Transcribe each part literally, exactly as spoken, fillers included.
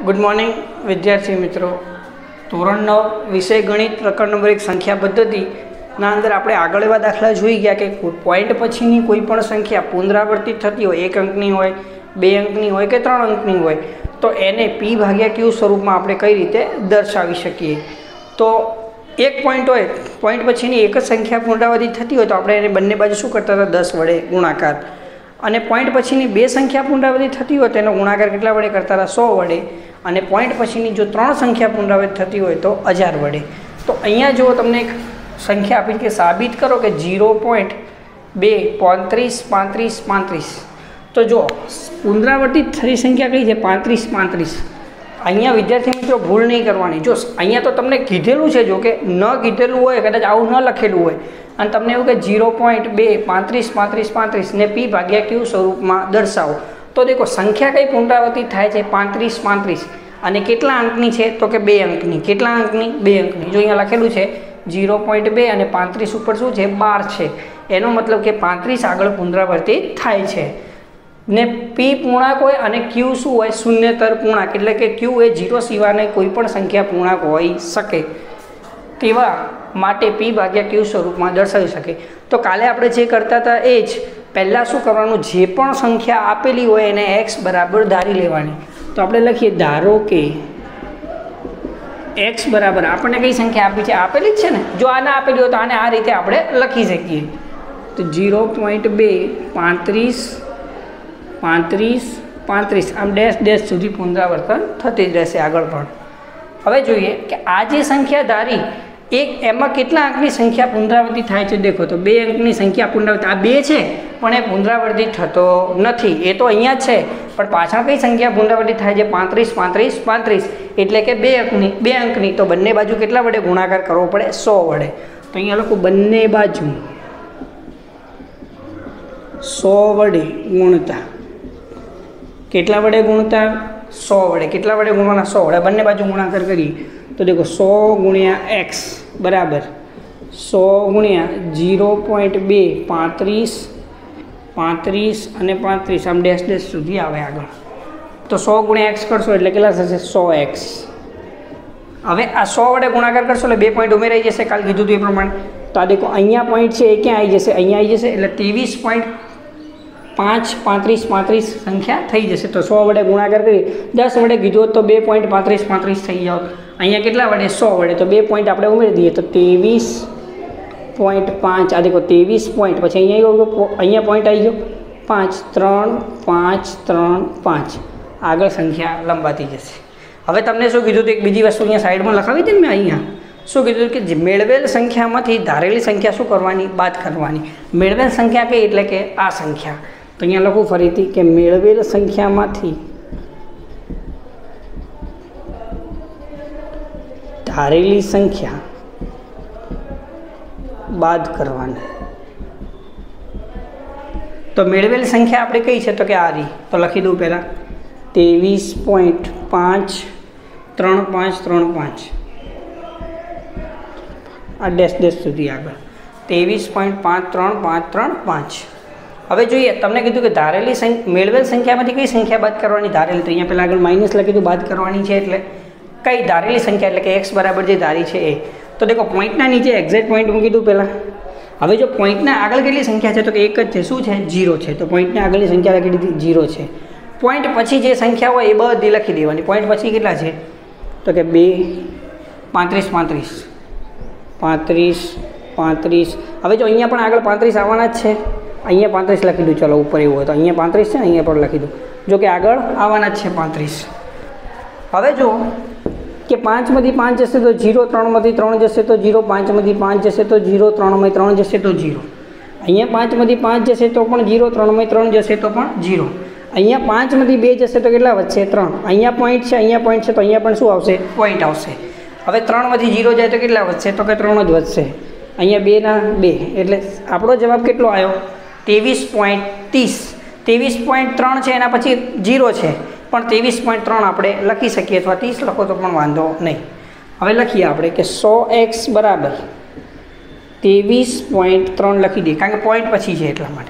Good morning विद्यार्थी मित्रों। धोरण नौ विषय गणित प्रकार नंबर एक संख्या पद्धति ना अंदर आपणे आगळ एवा दाखला जोई गया कि पॉइंट पछीनी कोईपण संख्या पुनरावर्तित थती होय, एक अंकनी होय, बे अंकनी होय के त्रण अंकनी होय तो एने पी भाग्या क्यू स्वरूपमां आपणे कई रीते दर्शावी शकीए। तो एक पॉइंट होय, पॉइंट पछीनी एक ज संख्या पुनरावर्तित थती होय तो आपणे एने बंने बाजू शुं करता हता, दस वडे गुणाकार। અને પોઈન્ટ પછીની બે સંખ્યા પુનરાવર્તિત થતી હોય તેનો ગુણાકાર કેટલા વડે કરતા હતા, સો વડે। અને પોઈન્ટ પછીની જો ત્રણ સંખ્યા પુનરાવર્તિત થતી હોય તો હજાર વડે। તો અહીંયા જો તમને એક સંખ્યા આપી કે સાબિત કરો કે ઝીરો પોઈન્ટ બે પાંત્રીસ પાંત્રીસ પાંત્રીસ, તો જો પુનરાવર્તિત થતી સંખ્યા કઈ છે, પાંત્રીસ પાંત્રીસ। અહીંયા વિદ્યાર્થી મિત્રો ભૂલ નહીં કરવાની। જો અહીંયા તો તમને કીધેલું છે, જો કે ન કીધેલું હોય, કદાચ આવું ન લખેલું હોય અને તમને એવું કે ઝીરો पॉइंट બે પાંત્રીસ પાંત્રીસ પાંત્રીસ ने पी भाग्या क्यू स्वरूप में दर्शावो तो देखो संख्या कई पुनरावर्तित थाय छे, પાંત્રીસ પાંત્રીસ અને કેટલા અંકની છે તો કે બે અંકની। કેટલા અંકની? બે અંકની। जो अहींया लखेलुं छे ઝીરો पॉइंट બે અને પાંત્રીસ ઉપર શું છે, બાર છે। एनो मतलब के પાંત્રીસ आगळ पुनरावर्तित थाय छे ने पी पूर्णांक होय अने क्यू शुं होय, शून्यतर पूर्णांक। એટલે કે क्यू ए जीरो सिवायनी कोईपण संख्या पूर्णांक होई शके तेवा माटे पी भाग्या क्यू स्वरूप में दर्शावी शके। तो काले आपणे जे करता था ए ज पहला शुं करवानुं, जे पण संख्या आपेली होय एने एक्स बराबर धारी लेवानी। तो आपणे लखीए धारो के एक्स बराबर आपणे कई संख्या आपी छे, आपेली ज छे ने। जो आने आपेली होय तो आने आ रीते आपणे लखी शकीए। तो ઝીરો પોઈન્ટ બે પાંત્રીસ પાંત્રીસ પાંત્રીસ आम डेश डेश सुधी पुनरावर्तन थती ज रहेशे आगळ पण। हवे जोईए के आ जे संख्या धारी एक एमां केटला अंकनी संख्या पुनरावर्तित थाय छे। देखो तो बे अंकनी संख्या पुनरावर्तित आ बे छे पण ए पुनरावर्तित थतो नथी, ए तो अहींया ज छे पण पाछळ कई संख्या पुनरावर्तित थाय छे, પાંત્રીસ પાંત્રીસ પાંત્રીસ એટલે કે બે अंकनी બે अंकनी। तो बंने बाजू केटला वडे गुणाकार करवो पड़े, સો वडे। तो अहींया लखो बंने बाजू સો वडे गुणता, केटला वडे गुणता, સો वडे। केटला वडे गुणवाना, સો वडे। बंने बाजू गुणाकार करीए तो देखो सौ गुणिया एक्स बराबर सौ गुणिया ઝીરો પોઈન્ટ બે પાંત્રીસ પાંત્રીસ અને પાંત્રીસ आम डेश डेश सुधी आवे आगळ। तो सौ गुणिया एक्स करशो एटले केटला थशे, સો एक्स। हवे आ સો वडे गुणाकार करशो એટલે બે पॉइंट उमेराई जशे, काल कीधुं तुं ए प्रमाणे। तो आ देखो अहींया पॉइंट छे ए क्यां आई जशे, अहींया आई जशे એટલે ત્રેવીસ पॉइंट पाँच પાંત્રીસ પાંત્રીસ संख्या थई जशे। तो सौ वडे गुणाकार करी दस वडे कीधुं तो बे पॉइंट પાંત્રીસ પાંત્રીસ थई जाओ। अहींया केटला वडे, सौ वडे। तो बे पॉइंट आपणे उमेरी दीए तो तेवीस पॉइंट पाँच। आ देखो तेवीस पॉइंट पछी अहींया अहींया पॉइंट आई गयो पाँच, त्रण पाँच त्रण पाँच, आगळ संख्या लंबाती जशे। हवे तमने शुं कीधुं तो एक बीजी वस्तु अहींया साइडमां लखावी हती ने मैं अहींया शुं कीधुं कि मेळवेल संख्यामांथी धारेली संख्या शुं करवानी, बाद करवानी। मेळवेल संख्या कई एटले के आ संख्या। तो अहींया लखुं फरीथी के मेळवेल संख्यामांथी धारेली संख्या बाद करवानी। तो मेळवेल संख्या आपणे कई छे तो के आ रही। तो लखी दूं पहला तेवीस पॉइंट पाँच त्रण पाँच त्रण पाँच आ डेश डेश सुधी आगळ तेवीस पॉइंट पाँच त्रण पाँच त्रण पाँच। हवे जोईए तमने कीधुं के धारेली संख्या मेळवेल संख्यामांथी कई संख्या बाद करवानी, धारेली। तो अहींया पहेला आगळ माइनस लखी दीधुं, बाद करवानी छे एटले कई धारेली संख्या एटले के एक्स बराबर जे धारी छे ए। तो देखो पॉइंटना नीचे एक्जेक्ट पॉइंट मूकी दूं पहला। हवे जो पॉइंटना आगळ केटली संख्या छे तो के एक ज छे, शुं छे, जीरो छे। तो पॉइंटने आगळनी संख्या लखी दीधी, जीरो छे। पॉइंट पछी जे संख्या होय ए बधी लखी देवानी। पॉइंट पछी केटला छे तो के बे પાંત્રીસ પાંત્રીસ પાંત્રીસ પાંત્રીસ। हवे जो अहींया पण आगळ પાંત્રીસ आववाना ज छे, अहींया પાંત્રીસ लखी दूं। चलो ऊपर एवुं होय तो अहींया પાંત્રીસ छे, अहींया पण लखी दूं। जो कि आगळ आववाना ज छे પાંત્રીસ। हवे जो कि पांच में पांच जैसे तो जीरो, त्रण में त्रण जैसे तो जीरो, पांच में पांच जैसे तो जीरो, त्रण में त्रण जैसे तो जीरो। अहींया पांच में पांच जैसे तो पण जीरो, त्रण में त्रण जैसे तो पण जीरो। अहींया पांच में बे जैसे तो केटला वच्चे, त्रण। अहींया पॉइंट है, अहींया पॉइंट है तो अहींया पण शुं आवशे, पॉइंट आवशे। हवे त्रण में जीरो जाए तो केटला वच्चे तो के त्रण ज वच्चे। अहींया बे ना बे एटले आपणो जवाब केटलो आव्यो, तेवीस पॉइंट तीस। तेवीस पॉइंट त्रण है एना पछी जीरो है पण तेवीस पॉइंट त्रण आपणे लखी शकीए अथवा तीस लखो तो पण वांधो नहीं। हवे लखीए आपणे के सौ एक्स बराबर तेवीस पॉइंट त्रण लखी दीए, कारण के पॉइंट पछी है एटला माटे।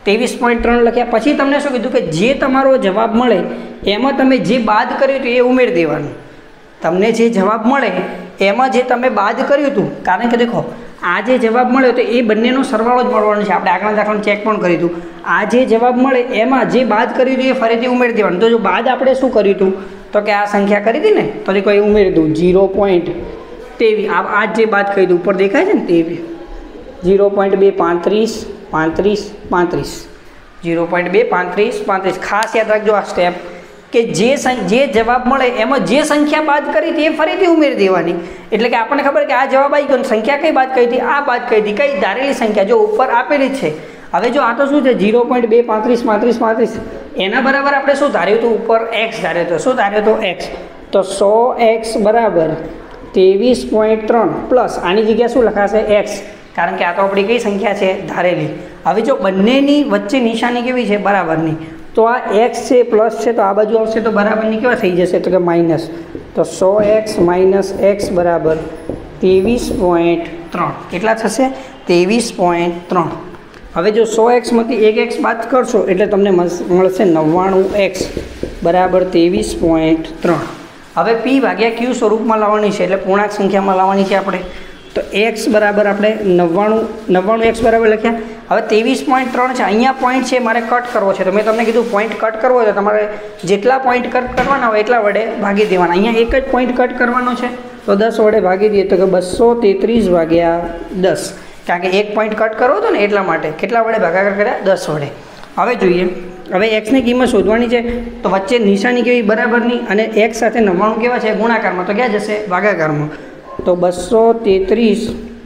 ત્રેવીસ પોઈન્ટ ત્રણ લખ્યા પછી તમને શું કીધું કે જે તમારો જવાબ મળે એમાં તમે જે બાદ કર્યું હતું એ ઉમેરી દેવાનું. તમને જે જવાબ મળે એમાં જે તમે બાદ કર્યું હતું, કારણ કે દેખો આ જે જવાબ મળ્યો તો એ બંનેનો સરવાળો જ મળવાનો છે. આપણે આગળના દાખલામાં ચેક પણ કર્યું હતું. આ જે જવાબ મળે એમાં જે બાદ કર્યું હતું એ ફરીથી ઉમેરી દેવાનું. તો જો બાદ આપણે શું કર્યું હતું તો કે આ સંખ્યા કરી હતી ને, તો દેખો એ ઉમેરી દઉં ઝીરો પોઈન્ટ તેવીસ. આ જે બાદ કરી દઉં ઉપર દેખાય છે ને તેવીસ, ઝીરો પોઈન્ટ બે પાંત્રીસ પાંત્રીસ પાંત્રીસ ઝીરો પોઈન્ટ બે પાંત્રીસ પાંત્રીસ. ખાસ યાદ રાખજો આ સ્ટેપ કે જે જે જવાબ મળે એમાં જે સંખ્યા બાદ કરી હતી એ ફરીથી ઉમેરી દેવાની. એટલે કે આપણને ખબર કે આ જવાબ આવી ગયો, સંખ્યા કઈ બાદ કરી હતી, આ બાદ કરી હતી, કઈ ધારેલી સંખ્યા જો ઉપર આપેલી છે. હવે જો આ તો શું છે ઝીરો પોઈન્ટ બે પાંત્રીસ પાંત્રીસ પાંત્રીસ, એના બરાબર આપણે શું ધાર્યું હતું ઉપર એક્સ ધાર્યો હતો. શું ધાર્યો હતો એક્સ, તો સો એક્સ બરાબર ત્રેવીસ પોઈન્ટ ત્રણ પ્લસ આની જગ્યા શું લખાશે એક્સ, કારણ કે આ તો આપણી કઈ સંખ્યા છે ધારેલી. હવે જો બંનેની વચ્ચે નિશાની કેવી છે બરાબરની, તો આ એક્સ છે પ્લસ છે તો આ બાજુ આવશે તો બરાબરની કેવા થઈ જશે તો કે માઇનસ. તો સો એક્સ માઇનસ એક્સ બરાબર ત્રેવીસ પોઈન્ટ ત્રણ. કેટલા થશે ત્રેવીસ પોઈન્ટ ત્રણ. હવે જો સો એક્સમાંથી એક એક્સ બાદ કરશો એટલે તમને મળશે નવ્વાણું એક્સ બરાબર ત્રેવીસ પોઈન્ટ ત્રણ. હવે પી ભાગ્યા ક્યુ સ્વરૂપમાં લાવવાની છે એટલે પૂર્ણાંક સંખ્યામાં લાવવાની છે આપણે. તો એક્સ બરાબર આપણે નવ્વાણું નવ્વાણું એક્સ બરાબર લખ્યા. હવે ત્રેવીસ પોઈન્ટ ત્રણ છે, અહીંયા પોઈન્ટ છે મારે કટ કરવો છે. તો મેં તમને કીધું પોઈન્ટ કટ કરવો હોય તો તમારે જેટલા પોઈન્ટ કટ કરવાના હોય એટલા વડે ભાગી દેવાના. અહીંયા એક જ પોઈન્ટ કટ કરવાનો છે તો દસ વડે ભાગી દઈએ તો કે બસો તેત્રીસ ભાગ્યા દસ, કારણ કે એક પોઈન્ટ કટ કરવો હતો ને એટલા માટે. કેટલા વડે ભાગાકાર કર્યા દસ વડે. હવે જોઈએ, હવે એક્સની કિંમત શોધવાની છે તો વચ્ચે નિશાની કેવી બરાબરની અને એક્સ સાથે નવ્વાણું કેવા છે ગુણાકારમાં, તો ક્યાં જશે ભાગાકારમાં. તો બસો તેત્રીસ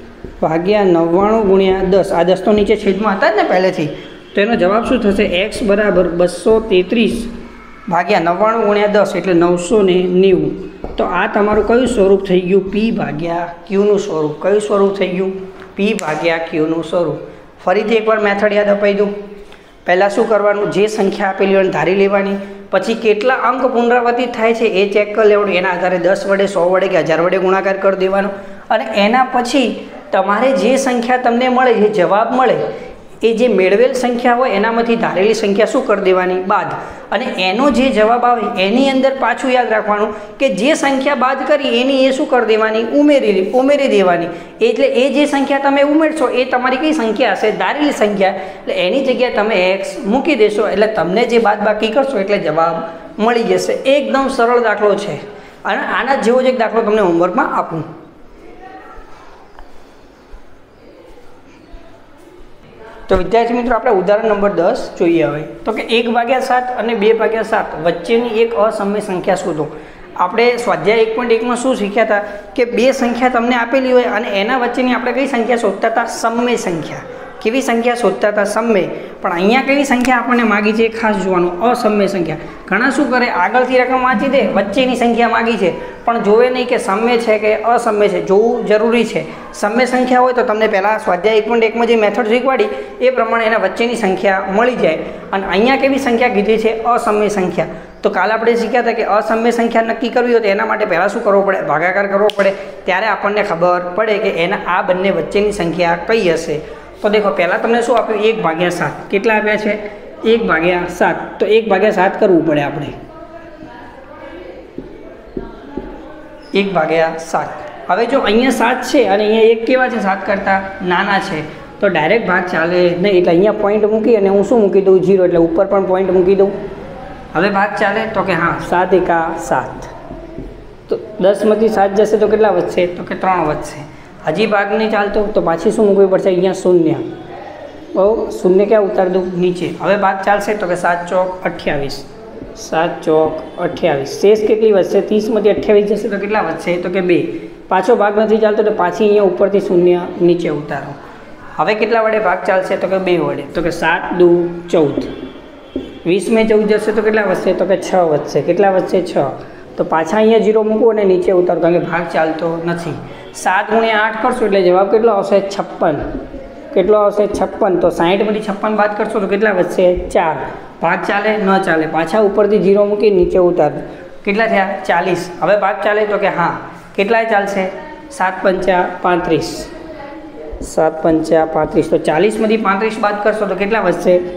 ભાગ્યા નવ્વાણું ગુણ્યા દસ, આ દસ તો નીચે છેદમાં હતા જ ને પહેલેથી, તો એનો જવાબ શું થશે એક્સ બરાબર બસો તેત્રીસ ભાગ્યા નવ્વાણું ગુણ્યા દસ એટલે નવસો ને નેવું. તો આ તમારું કયું સ્વરૂપ થઈ ગયું પી ભાગ્યા ક્યુનું સ્વરૂપ. કયું સ્વરૂપ થઈ ગયું પી ભાગ્યા ક્યુનું સ્વરૂપ. ફરીથી એકવાર મેથડ યાદ અપાઈ દઉં. પહેલાં શું કરવાનું, જે સંખ્યા આપેલી હોય ધારી લેવાની, પછી કેટલા અંક પુનરાવર્તિત થાય છે એ ચેક કરી લેવાનું. એના આધારે દસ વડે સો વડે કે હજાર વડે ગુણાકાર કરી દેવાનો. અને એના પછી તમારે જે સંખ્યા તમને મળે, જે જવાબ મળે, એ જે મેળવેલ સંખ્યા હોય એનામાંથી ધારેલી સંખ્યા શું કરી દેવાની બાદ. અને એનો જે જવાબ આવે એની અંદર પાછું યાદ રાખવાનું કે જે સંખ્યા બાદ કરી એની એ શું કરી દેવાની ઉમેરી ઉમેરી દેવાની. એટલે એ જે સંખ્યા તમે ઉમેરશો એ તમારી કઈ સંખ્યા હશે ધારેલી સંખ્યા, એટલે એની જગ્યાએ તમે એક્સ મૂકી દેશો એટલે તમને જે બાદ બાકી કરશો એટલે જવાબ મળી જશે. એકદમ સરળ દાખલો છે અને આના જેવો જ એક દાખલો તમને હોમવર્કમાં આપું. તો વિદ્યાર્થી મિત્રો આપણે ઉદાહરણ નંબર દસ જોઈએ. હવે તો કે એક ભાગ્યા સાત અને બે ભાગ્યા સાત વચ્ચેની એક અસમય સંખ્યા શોધો. આપણે સ્વાધ્યાય એક પોઈન્ટ એકમાં શું શીખ્યા હતા કે બે સંખ્યા તમને આપેલી હોય અને એના વચ્ચેની આપણે કઈ સંખ્યા શોધતા હતા સમય સંખ્યા. કેવી સંખ્યા શોધતા હતા સમય. પણ અહીંયા કેવી સંખ્યા આપણને માગી છે એ ખાસ જોવાનું, અસમય સંખ્યા. ઘણા શું કરે આગળથી રકમ વાંચી દે, વચ્ચેની સંખ્યા માગી છે પણ જોવે નહીં કે સમય છે કે અસમય છે, જોવું જરૂરી છે. સમય સંખ્યા હોય તો તમને પહેલાં સ્વાધ્યાય એક પોઈન્ટ એકમાં જે મેથડ શીખવાડી એ પ્રમાણે એના વચ્ચેની સંખ્યા મળી જાય. અને અહીંયા કેવી સંખ્યા કીધી છે અસમય સંખ્યા. તો કાલે આપણે શીખ્યા હતા કે અસમય સંખ્યા નક્કી કરવી હોય તો એના માટે પહેલાં શું કરવો પડે ભાગાકાર કરવો પડે, ત્યારે આપણને ખબર પડે કે એના આ બંને વચ્ચેની સંખ્યા કઈ હશે. તો દેખો પહેલાં તમને શું આપ્યું એક ભાગ્યા સાત. કેટલા આપ્યા છે એક ભાગ્યા સાત. તો એક ભાગ્યા સાત કરવું પડે આપણે, એક ભાગ્યા સાત. હવે જો અહીંયા સાત છે અને અહીંયા એક કેવા છે સાત કરતાં નાના છે તો ડાયરેક્ટ ભાગ ચાલે નહીં. એટલે અહીંયા પોઈન્ટ મૂકી અને હું શું મૂકી દઉં જીરો, એટલે ઉપર પણ પોઈન્ટ મૂકી દઉં. હવે ભાગ ચાલે તો કે હા સાત એકા સાત. તો દસમાંથી સાત જશે તો કેટલા વધશે તો કે ત્રણ વધશે. હજી ભાગ નહીં ચાલતો તો પાછી શું મૂકવી પડશે અહીંયા શૂન્ય. બહુ શૂન્ય ક્યાં ઉતારી દઉં નીચે. હવે ભાગ ચાલશે તો કે સાત ચોક અઠ્યાવીસ, સાત ચોક અઠ્યાવીસ. શેષ કેટલી વધશે ત્રીસમાંથી અઠ્યાવીસ જશે તો કેટલા વધશે તો કે બે. પાછો ભાગ નથી ચાલતો તો પાછી અહીંયા ઉપરથી શૂન્ય નીચે ઉતારો. હવે કેટલા વડે ભાગ ચાલશે તો કે બે વડે. તો કે સાત દુ ચૌદ, વીસમાં ચૌદ જશે તો કેટલા વધશે તો કે છ વધશે. કેટલા વધશે છ. તો પાછા અહીંયા જીરો મૂકવો અને નીચે ઉતારો કારણ કે ભાગ ચાલતો નથી. સાત ગુણ્યા આઠ કરશો એટલે જવાબ કેટલો આવશે છપ્પન. કેટલો આવશે છપ્પન. તો સાઠમાંથી છપ્પન બાદ કરશો તો કેટલા વધશે ચાર. ભાગ ચાલે ન ચાલે, પાછા ઉપરથી જીરો મૂકી નીચે ઉતારો. કેટલા થયા ચાલીસ. હવે ભાગ ચાલે તો કે હા કેટલાય ચાલશે સાત પંચા પાંત્રીસ, સાત પંચા પાંત્રીસ. તો ચાલીસમાંથી પાંત્રીસ બાદ કરશો તો કેટલા વધશે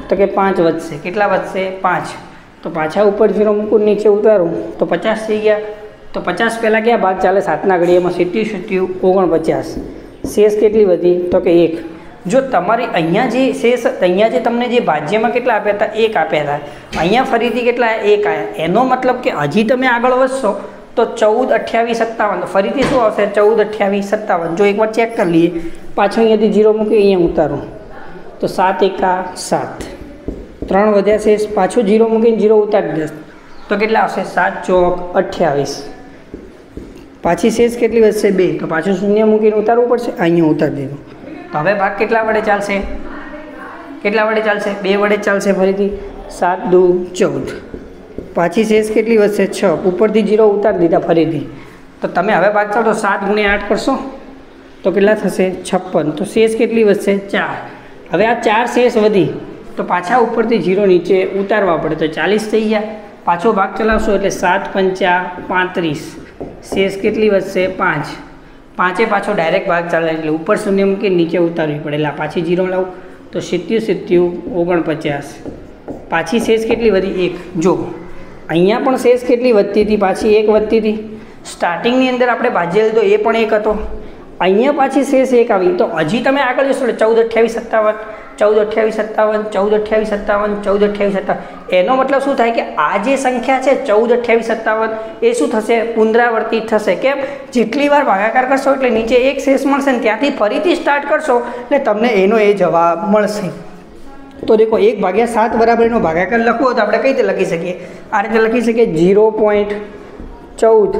તો કે પાંચ વધશે. કેટલા વધશે? પાંચ. તો પાછા ઉપર ઝીરો મૂકું, નીચે ઉતારું તો પચાસ થઈ ગયા. તો પચાસ પહેલાં ક્યાં ભાગ ચાલે? સાતના ઘડીએમાં સિત્યું સિત્યું ઓગણપચાસ. શેષ કેટલી વધી? તો કે એક. જો તમારી અહીંયા જે શેષ અહીંયા જે તમને જે ભાજ્યમાં કેટલા આપ્યા હતા? એક આપ્યા હતા. અહીંયા ફરીથી કેટલા? એક આવ્યા. એનો મતલબ કે હજી તમે આગળ વધશો તો ચૌદ અઠ્યાવીસ સત્તાવન. તો ફરીથી શું આવશે? ચૌદ અઠ્યાવીસ સત્તાવન. જો એકવાર ચેક કરી લઈએ. પાછળ અહીંયાથી જીરો મૂકી અહીંયા ઉતારું તો સાત એકા સાત. ત્રણ વધ્યા શેષ. પાછું જીરો મૂકીને જીરો ઉતારી દે તો કેટલા આવશે? સાત ચોક અઠ્યાવીસ. પાછી શેષ કેટલી વધશે? બે. તો પાછું શૂન્ય મૂકીને ઉતારવું પડશે. અહીંયા ઉતારી દીધું. તો હવે ભાગ કેટલા વડે ચાલશે? કેટલા વડે ચાલશે? બે વડે ચાલશે. ફરીથી સાત દુ ચૌદ. પાછી શેષ કેટલી વધશે? છ. ઉપરથી જીરો ઉતારી દીધા ફરીથી. તો તમે હવે ભાગ ચાલો તો સાત ગુણ્યા આઠ કરશો તો કેટલા થશે? છપ્પન. તો શેષ કેટલી વધશે? ચાર. હવે આ ચાર શેષ વધી તો પાછા ઉપરથી જીરો નીચે ઉતારવા પડે તો ચાલીસ થઈ ગયા. પાછો ભાગ ચલાવશો એટલે સાત પંચા પાંત્રીસ. શેષ કેટલી વધશે? પાંચ. પાંચે પાછો ડાયરેક્ટ ભાગ ચાલે એટલે ઉપર શૂન્ય મૂકી નીચે ઉતારવી પડે. એટલે પાછી જીરો લાવું તો સિત્યું સિત્યું ઓગણપચાસ. પાછી શેષ કેટલી વધી? એક. જો અહીંયા પણ શેષ કેટલી વધતી હતી? પાછી એક વધતી હતી. સ્ટાર્ટિંગની અંદર આપણે ભાજ્ય લીધો એ પણ એક હતો. અહીંયા પાછી શેષ એક આવી તો હજી તમે આગળ જશો એટલે ચૌદ અઠ્યાવીસ સત્તાવન, ચૌદ અઠ્યાવીસ સત્તાવન, ચૌદ અઠ્યાવીસ સત્તાવન, ચૌદ અઠ્યાવીસ સત્તાવન. એનો મતલબ શું થાય કે આ જે સંખ્યા છે ચૌદ અઠ્યાવીસ સત્તાવન એ શું થશે? પુનરાવર્તિત થશે. કેમ? જેટલી વાર ભાગાકાર કરશો એટલે નીચે એક શેષ મળશે ને ત્યાંથી ફરીથી સ્ટાર્ટ કરશો એટલે તમને એનો એ જવાબ મળશે. તો દેખો એક ભાગ્યા સાત બરાબર એનો ભાગાકાર લખવો હોય તો આપણે કઈ રીતે લખી શકીએ? આ રીતે લખી શકીએ ઝીરો પોઈન્ટ ચૌદ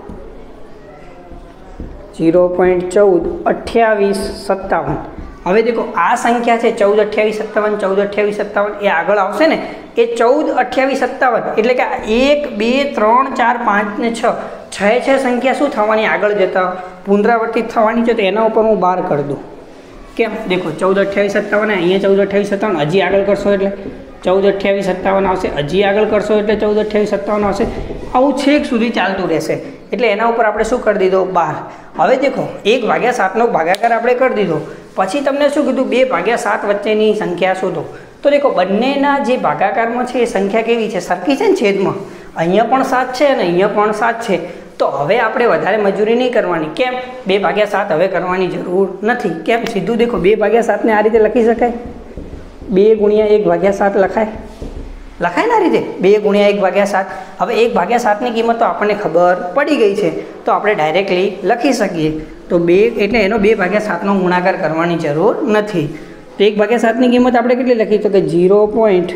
ઝીરો પોઈન્ટ ચૌદ અઠ્યાવીસ સત્તાવન. હવે દેખો આ સંખ્યા છે ચૌદ અઠ્યાવીસ સત્તાવન, ચૌદ અઠ્યાવીસ સત્તાવન એ આગળ આવશે ને એ ચૌદ અઠ્યાવીસ સત્તાવન એટલે કે એક બે ત્રણ ચાર પાંચ ને છ છ છ સંખ્યા શું થવાની? આગળ જતા પુનરાવર્તિત થવાની છે. તો એના ઉપર હું બાર કરી દઉં. કેમ? દેખો ચૌદ અઠ્યાવીસ સત્તાવન અહીંયા ચૌદ અઠ્યાવીસ સત્તાવન હજી આગળ કરશો એટલે ચૌદ અઠ્યાવીસ સત્તાવન આવશે. હજી આગળ કરશો એટલે ચૌદ અઠ્યાવીસ સત્તાવન આવશે. આવું છેક સુધી ચાલતું રહેશે. એટલે એના ઉપર આપણે શું કરી દીધો? બાર. હવે દેખો એક ભાગ્યા સાતનો ભાગાકાર આપણે કરી દીધો. પછી તમને શું કીધું? બે ભાગ્યા સાત વચ્ચેની સંખ્યા શોધો. તો દેખો બંનેના જે ભાગાકારમાં છે એ સંખ્યા કેવી છે? સરખી છે ને છેદમાં. અહીંયા પણ સાત છે અને અહીંયા પણ સાત છે. તો હવે આપણે વધારે મજૂરી નહીં કરવાની. કેમ? બે ભાગ્યા સાત હવે કરવાની જરૂર નથી. કેમ? સીધું દેખો બે ભાગ્યા સાતને આ રીતે લખી શકાય. બે ગુણ્યા એક ભાગ્યા સાત લખાય લખાય ને આ રીતે બે ગુણ્યા એક ભાગ્યા સાત. હવે એક ભાગ્યા સાતની કિંમત તો આપણને ખબર પડી ગઈ છે તો આપણે ડાયરેક્ટલી લખી શકીએ. તો બે એટલે એનો બે ભાગ્યા સાતનો ગુણાકાર કરવાની જરૂર નથી. તો એક ભાગ્યા સાતની કિંમત આપણે કેટલી લખી? તો કે ઝીરો પોઈન્ટ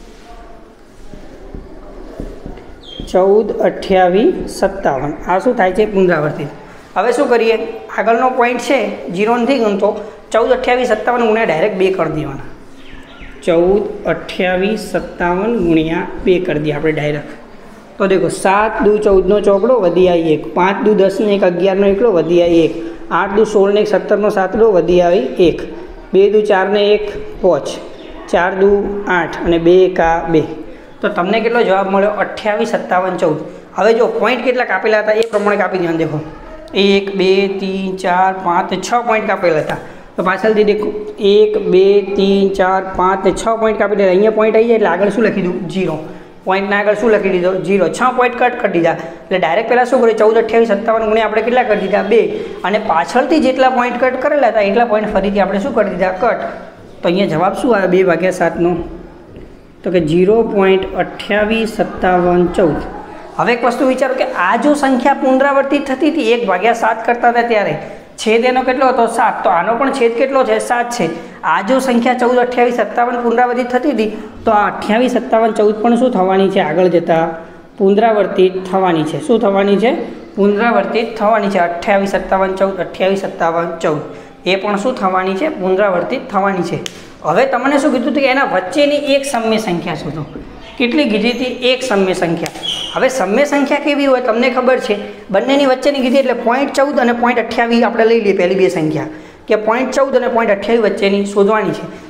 ચૌદ અઠ્યાવીસ સત્તાવન. આ શું થાય છે? પુનરાવર્તિત. હવે શું કરીએ? આગળનો પોઈન્ટ છે જીરો નથી ગણતો. ચૌદ અઠ્યાવીસ સત્તાવન ગુણ્યા ડાયરેક્ટ બે કરી દેવાના. ચૌદ અઠ્યાવીસ સત્તાવન ગુણ્યા બે કરી દઈએ આપણે ડાયરેક્ટ. તો દેખો સાત દુ ચૌદનો ચોકડો વધી આવી એક, પાંચ દુ દસનો એક, અગિયારનો એકડો વધી આવી એક, આઠ દુ સોળને એક, સત્તરનો સાતડો વધી આવી એક, બે દુ ચારને એક પોચ, ચાર દુ આઠ અને બે એકા બે. તો તમને કેટલો જવાબ મળ્યો? અઠ્યાવીસ સત્તાવન ચૌદ. હવે જો પોઈન્ટ કેટલા કાપેલા હતા એ પ્રમાણે કાપી દેવાનું. દેખો એક બે ત્રણ ચાર પાંચ છ પોઈન્ટ કાપેલા હતા. તો પાછળથી દેખો એક બે ત્રણ ચાર પાંચ ને છ પોઈન્ટ કાપી દીધા. અહીંયા પોઈન્ટ આવી જાય એટલે આગળ શું લખી દઉં? જીરો. પોઈન્ટના આગળ શું લખી દીધો? જીરો. છ પોઈન્ટ કટ કરી દીધા એટલે ડાયરેક્ટ પહેલાં શું કર્યું? ચૌદ અઠ્યાવીસ સત્તાવન ગુણ્યા આપણે કેટલા કરી દીધા? બે. અને પાછળથી જેટલા પોઈન્ટ કટ કરેલા હતા એટલા પોઈન્ટ ફરીથી આપણે શું કરી દીધા? કટ. તો અહીંયા જવાબ શું આવ્યો બે ભાગ્યા સાતનો? તો કે ઝીરો પોઈન્ટ અઠ્યાવીસ સત્તાવન ચૌદ. હવે એક વસ્તુ વિચારો કે આ જો સંખ્યા પુનરાવર્તિત થતી હતી એક ભાગ્યા સાત કરતા હતા ત્યારે છેદ એનો કેટલો હતો? સાત. તો આનો પણ છેદ કેટલો છે? સાત છે. આ જો સંખ્યા ચૌદ અઠ્યાવીસ સત્તાવન પુનરાવર્તિત થતી હતી તો આ અઠ્યાવીસ સત્તાવન ચૌદ પણ શું થવાની છે? આગળ જતાં પુનરાવર્તિત થવાની છે. શું થવાની છે? પુનરાવર્તિત થવાની છે. અઠ્યાવીસ સત્તાવન ચૌદ અઠ્યાવીસ સત્તાવન ચૌદ એ પણ શું થવાની છે? પુનરાવર્તિત થવાની છે. હવે તમને શું કીધું હતું કે એના વચ્ચેની એક સમય સંખ્યા શોધો. કેટલી કીધી હતી? એક સમય સંખ્યા. હવે સમય સંખ્યા કેવી હોય તમને ખબર છે? બંનેની વચ્ચેની કીધી એટલે પોઈન્ટ ચૌદ અને પોઈન્ટ અઠ્યાવીસ આપણે લઈ લઈએ પહેલી બે સંખ્યા કે પોઈન્ટ ચૌદ અને પોઈન્ટ અઠ્યાવીસ વચ્ચેની શોધવાની છે.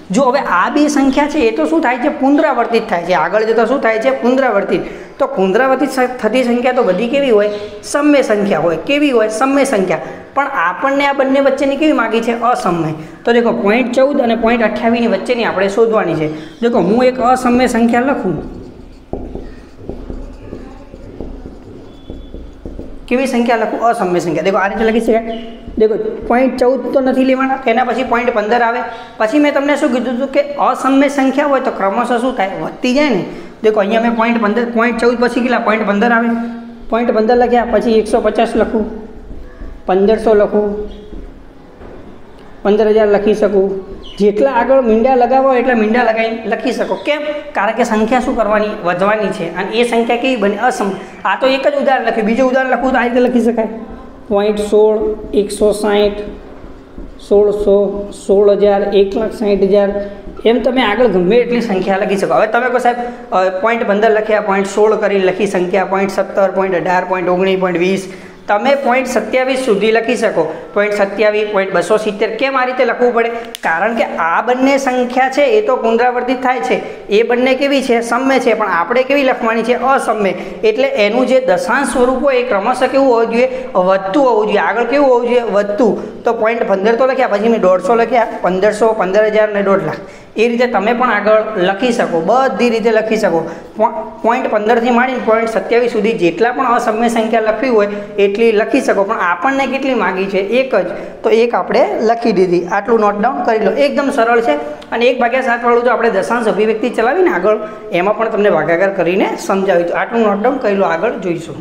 જો હવે આ બે સંખ્યા છે એ તો શું થાય છે, પુનરાવર્તિત થાય છે, આગળ જતાં શું થાય છે, પુનરાવર્તિત. તો પુનરાવર્તિત થતી સંખ્યા તો બધી કેવી હોય, સમય સંખ્યા હોય. કેવી હોય, સમય સંખ્યા. પણ આપણને આ બંને વચ્ચેની કેવી માગી છે, અસમય. તો દેખો પોઈન્ટ ચૌદ અને પોઈન્ટ અઠ્યાવીસની વચ્ચેની આપણે શોધવાની છે. દેખો હું એક અસમય સંખ્યા લખું. કેવી સંખ્યા લખું, અસમય સંખ્યા. દેખો આ રીતે લખી શકાય. દેખો પોઈન્ટ ચૌદ તો નથી લેવાના, તેના પછી પોઈન્ટ પંદર આવે. પછી મેં તમને શું કીધું હતું કે અસમય સંખ્યા હોય તો ક્રમશઃ શું થાય, વધતી જાય ને. દેખો અહીંયા મેં પોઈન્ટ પંદર પોઈન્ટ ચૌદ પછી કેટલા પોઈન્ટ પંદર આવે. પોઈન્ટ પંદર લખ્યા પછી એકસો પચાસ લખું, પંદરસો લખું, પંદર હજાર લખી શકું. જેટલા આગળ મીંડા લગાવો એટલા મીંડા લગાવી લખી શકો. કેમ? કારણ કે સંખ્યા શું કરવાની, વધવાની છે. અને એ સંખ્યા કેવી બને, અસમ. આ તો એક જ ઉદાહરણ લખ્યું, બીજું ઉદાહરણ લખવું તો આ રીતે લખી શકાય. પોઈન્ટ સોળ, એકસો સાઠ, સોળસો, સોળ હજાર, એક લાખ સાઠ હજાર, એમ તમે આગળ ગમે એટલી સંખ્યા લખી શકો. હવે તમે કહો સાહેબ પોઈન્ટ પંદર લખ્યા, પોઈન્ટ સોળ કરી લખી સંખ્યા, પોઈન્ટ સત્તર, પોઈન્ટ અઢાર, પોઈન્ટ ઓગણીસ, પોઈન્ટ વીસ, તમે પોઈન્ટ સત્યાવીસ સુધી લખી શકો. પોઈન્ટ સત્યાવીસ, પોઈન્ટ બસો સિત્તેર. કેમ આ રીતે લખવું પડે? કારણ કે આ બંને સંખ્યા છે એ તો પુનરાવર્તિત થાય છે, એ બંને કેવી છે, સમય છે. પણ આપણે કેવી લખવાની છે, અસમય. એટલે એનું જે દશાંશ સ્વરૂપ હોય એ ક્રમશઃ કેવું હોવું જોઈએ, વધતું હોવું જોઈએ. આગળ કેવું હોવું જોઈએ, વધતું. તો પોઈન્ટ પંદર તો લખ્યા, પછી મેં દોઢસો લખ્યા, પંદરસો, પંદર હજાર ને દોઢ લાખ. એ રીતે તમે પણ આગળ લખી શકો, બધી રીતે લખી શકો. પોઈન્ટ પંદરથી માંડીને પોઈન્ટ સત્યાવીસ સુધી જેટલા પણ અસમય સંખ્યા લખવી હોય એટલી લખી શકો. પણ આપણને કેટલી માગી છે, એક જ. તો એક આપણે લખી દીધી. આટલું નોટ ડાઉન કરી લો. એકદમ સરળ છે. અને એક ભાગ્યા સાત વાળું જો આપણે દશાંશ અભિવ્યક્તિ ચલાવીને આગળ એમાં પણ તમને ભાગાકાર કરીને સમજાવ્યું. તો આટલું નોટ ડાઉન કરી લો, આગળ જોઈશું.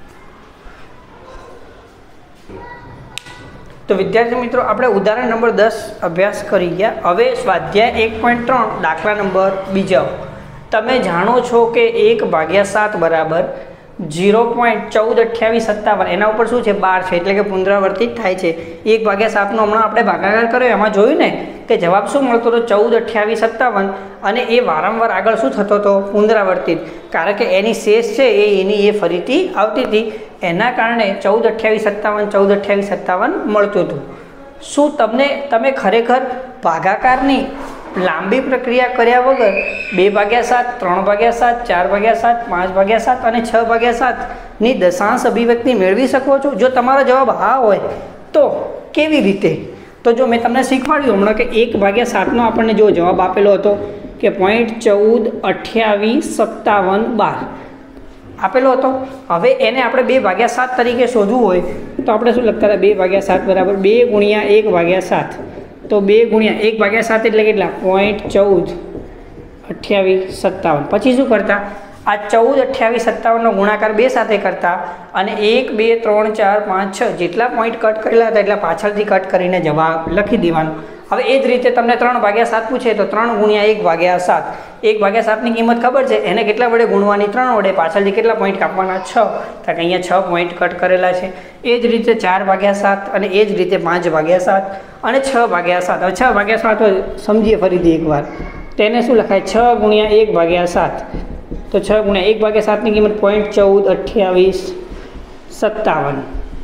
તો વિદ્યાર્થી મિત્રો આપણે ઉદાહરણ નંબર દસ અભ્યાસ કરી ગયા. હવે સ્વાધ્યાય એક પોઈન્ટ ત્રણ દાખલા નંબર બીજા. તમે જાણો છો કે એક ભાગ્યા સાત બરાબર ઝીરો પોઈન્ટ ચૌદ અઠ્યાવીસ સત્તાવન, એના ઉપર શું છે, બાર છે, એટલે કે પુનરાવર્તિત થાય છે. એક ભાગ્યા સાતનો હમણાં આપણે ભાગાકાર કર્યો, એમાં જોયું ને કે જવાબ શું મળતો હતો, ચૌદ અઠ્યાવીસ સત્તાવન. અને એ વારંવાર આગળ શું થતો હતો, પુનરાવર્તિત. કારણ કે એની શેષ છે એ એની એ ફરીથી આવતી હતી, એના કારણે ચૌદ અઠ્યાવીસ સત્તાવન ચૌદ અઠ્યાવીસ સત્તાવન મળતું હતું. શું તમને તમે ખરેખર ભાગાકારની લાંબી પ્રક્રિયા કર્યા વગર બે ભાગ્યા સાત, ત્રણ ભાગ્યા સાત, ચાર ભાગ્યા સાત, પાંચ ભાગ્યા સાત અને છ ભાગ્યા સાતની દશાંશ અભિવ્યક્તિ મેળવી શકો છો? જો તમારો જવાબ હા હોય તો કેવી રીતે? તો જો મેં તમને શીખવાડ્યું હમણાં કે એક ભાગ્યા સાતનો આપણને જો જવાબ આપેલો હતો કે પોઈન્ટ ચૌદ અઠ્યાવીસ સત્તાવન બાર આપેલો હતો. હવે એને આપણે બે ભાગ્યા સાત તરીકે શોધવું હોય તો આપણે શું લખતા હતા, બે ભાગ્યા સાત બરાબર બે ગુણ્યા એક ભાગ્યા સાત. તો બે ગુણ્યા એક ભાગ્યા સાત એટલે કેટલા, પોઈન્ટ ચૌદ અઠ્યાવીસ સત્તાવન. પછી શું કરતા, આ ચૌદ અઠ્યાવીસ સત્તાવનનો ગુણાકાર બે સાથે કરતા અને એક બે ત્રણ ચાર પાંચ છ જેટલા પોઈન્ટ કટ કરેલા હતા એટલા પાછળથી કટ કરીને જવાબ લખી દેવાનો. હવે એ જ રીતે તમને ત્રણ ભાગ્યા સાત પૂછે તો ત્રણ ગુણ્યા એક ભાગ્યા સાત. એક ભાગ્યા સાતની કિંમત ખબર છે, એને કેટલા વડે ગુણવાની, ત્રણ વડે. પાછળથી કેટલા પોઈન્ટ કાપવાના, છ. કારણ કે અહીંયા છ પોઈન્ટ કટ કરેલા છે. એ જ રીતે ચાર ભાગ્યા સાત અને એ જ રીતે પાંચ ભાગ્યા સાત અને છ ભાગ્યા સાત. હવે છ ભાગ્યા સાત હોય સમજીએ ફરીથી એકવાર. તેને શું લખાય, છ ગુણ્યા એક ભાગ્યા સાત. તો છ ગુણ્યા એક ભાગ્યા સાતની કિંમત પોઈન્ટ ચૌદ અઠ્યાવીસ સત્તાવન.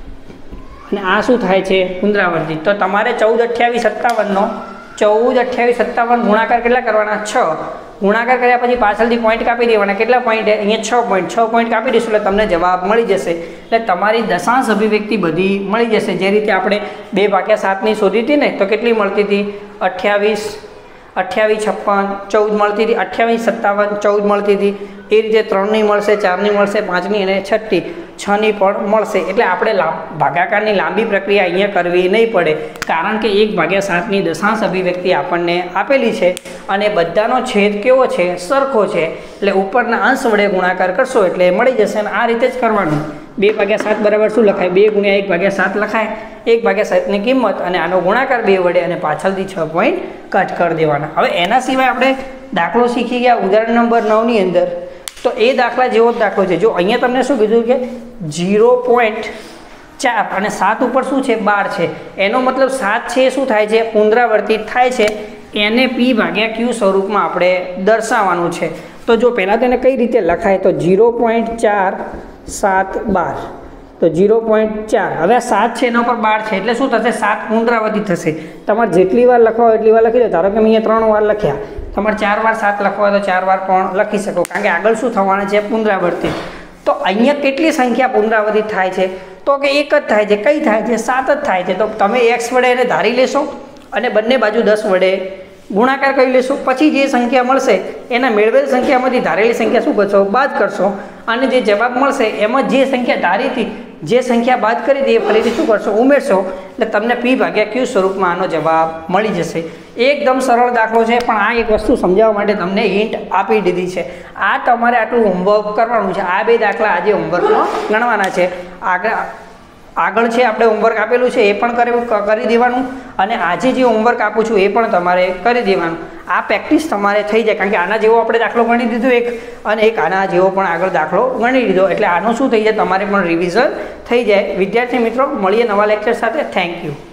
અને આ શું થાય છે, પુનરાવર્તિત. તો તમારે ચૌદ અઠ્યાવીસ સત્તાવનનો ચૌદ અઠ્યાવીસ સત્તાવન ગુણાકાર કેટલા કરવાના, છ. ગુણાકાર કર્યા પછી પાછળથી પોઈન્ટ કાપી દેવાના. કેટલા પોઈન્ટ, અહીંયા છ પોઈન્ટ છ પોઈન્ટ કાપી દઈશું એટલે તમને જવાબ મળી જશે. એટલે તમારી દશાંશ અભિવ્યક્તિ બધી મળી જશે. જે રીતે આપણે બે ભાગ્યા સાતની શોધી હતી ને તો કેટલી મળતી હતી, અઠ્યાવીસ અઠ્યાવીસ છપ્પન ચૌદ મળતી હતી, અઠ્યાવીસ સત્તાવન ચૌદ મળતી હતી. એ રીતે ત્રણની મળશે, ચારની મળશે, પાંચની અને છઠ્ઠી છની પણ મળશે. એટલે આપણે ભાગાકારની લાંબી પ્રક્રિયા અહીંયા કરવી નહીં પડે, કારણ કે એક ભાગ્યા સાતની દશાંશ અભિવ્યક્તિ આપણને આપેલી છે અને બધાનો છેદ કેવો છે, સરખો છે. એટલે ઉપરના અંશ વડે ગુણાકાર કરશો એટલે મળી જશે. અને આ રીતે જ કરવાનું. બે ભાગ્યા સાત બરાબર શું લખાય, બે ગુણ્યા એક ભાગ્યા સાત લખાય. એક ભાગ્યા સાતની કિંમત અને આનો ગુણાકાર બે વડે અને પાછળથી છ પોઈન્ટ કટ કરી દેવાના. હવે એના સિવાય આપણે દાખલો શીખી ગયા ઉદાહરણ નંબર નવની અંદર. તો એ દાખલા જેવો જ દાખલો છે. જો અહીંયા તમને શું કીધું કે ઝીરો પોઈન્ટ ચાર અને સાત ઉપર શું છે, બાર છે. એનો મતલબ સાત છે એ શું થાય છે, પુનરાવર્તિત થાય છે. એને પી ભાગ્યા ક્યુ સ્વરૂપમાં આપણે દર્શાવવાનું છે. તો જો પહેલાં તેને કઈ રીતે લખાય, તો ઝીરો પોઈન્ટ ચાર સાત બાર. તો ઝીરો પોઈન્ટ ચાર. હવે આ સાત છે એના પર બાર છે એટલે શું થશે? સાત પુનરાવર્તિ થશે. તમારે જેટલી વાર લખવા હોય એટલી વાર લખી દો. ધારો કે મેં અહીંયા ત્રણ વાર લખ્યા, તમારે ચાર વાર સાત લખવા હોય તો ચાર વાર પણ લખી શકો, કારણ કે આગળ શું થવાના છે? પુનરાવર્તિ. તો અહીંયા કેટલી સંખ્યા પુનરાવર્તિત થાય છે? તો કે એક જ થાય છે. કઈ થાય છે? સાત જ થાય છે. તો તમે એક્સ વડે એને ધારી લેશો અને બંને બાજુ દસ વડે ગુણાકાર કરી લેશો. પછી જે સંખ્યા મળશે એના મેળવેલ સંખ્યામાંથી ધારેલી સંખ્યા શું કરશો? બાદ કરશો. અને જે જવાબ મળશે એમાં જે સંખ્યા ધારી હતી, જે સંખ્યા બાદ કરી હતી એ ફરીથી શું કરશો? ઉમેરશો. એટલે તમને પી ભાગ્યા ક્યુ સ્વરૂપમાં આનો જવાબ મળી જશે. એકદમ સરળ દાખલો છે, પણ આ એક વસ્તુ સમજાવવા માટે તમને હિન્ટ આપી દીધી છે. આ તમારે આટલું હોમવર્ક કરવાનું છે. આ બે દાખલા આજે હોમવર્કમાં ગણવાના છે. આગળ આગળ છે આપણે હોમવર્ક આપેલું છે એ પણ કરી કરી દેવાનું, અને આજે જે હોમવર્ક આપું છું એ પણ તમારે કરી દેવાનું. આ પ્રેક્ટિસ તમારે થઈ જાય, કારણ કે આના જેવો આપણે દાખલો ગણી દીધો એક, અને એક આના જેવો પણ આગળ દાખલો ગણી દીધો. એટલે આનું શું થઈ જાય? તમારે પણ રિવિઝન થઈ જાય. વિદ્યાર્થી મિત્રો, મળીએ નવા લેક્ચર સાથે. Thank you.